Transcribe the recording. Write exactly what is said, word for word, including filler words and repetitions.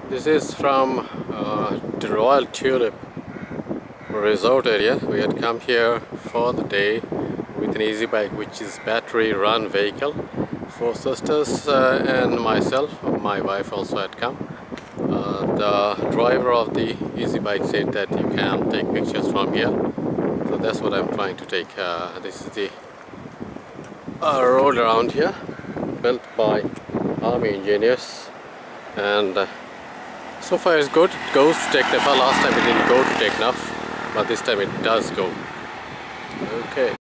This is from uh, the Royal Tulip resort area. We had come here for the day with an easy bike, which is battery run vehicle. Four sisters uh, and myself, my wife also had come. Uh, the driver of the easy bike said that you can take pictures from here, so that's what I'm trying to take. Uh, this is the uh, road around here, built by army engineers, and uh, so far it's good. It goes to Teknaf. Last time it didn't go to Teknaf, but this time it does go. Okay.